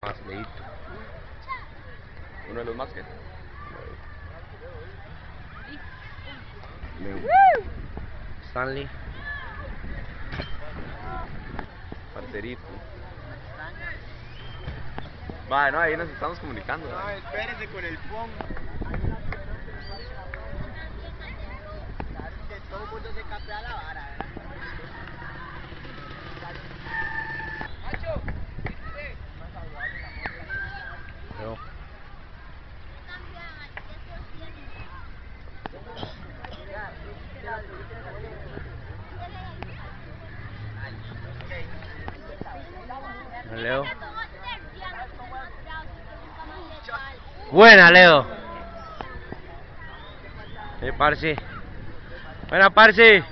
Más leíto. Uno de los más que. Leo. Stanley. Parcerito. Vale, no, ahí nos estamos comunicando. No, espérese con el pong. Que todo el mundo se capea la vara, ¿verdad? Macho, Leo. Leo. Buena, Leo. Parce. Buena, parce.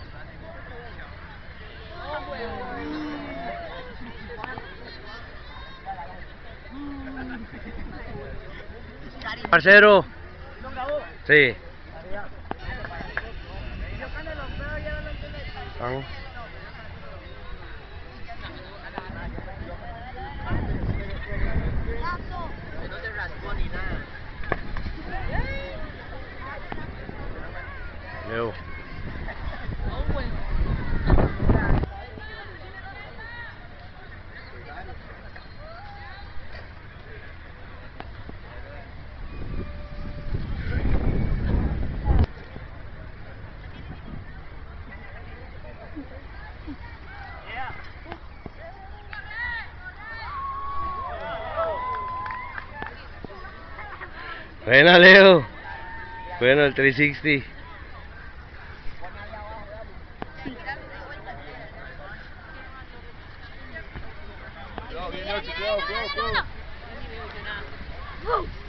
Parcero. Sí. Vamos. no se raspó ni nada. Leo. Buena, Leo. Bueno, el 360. Cuidado, bien, cuidado.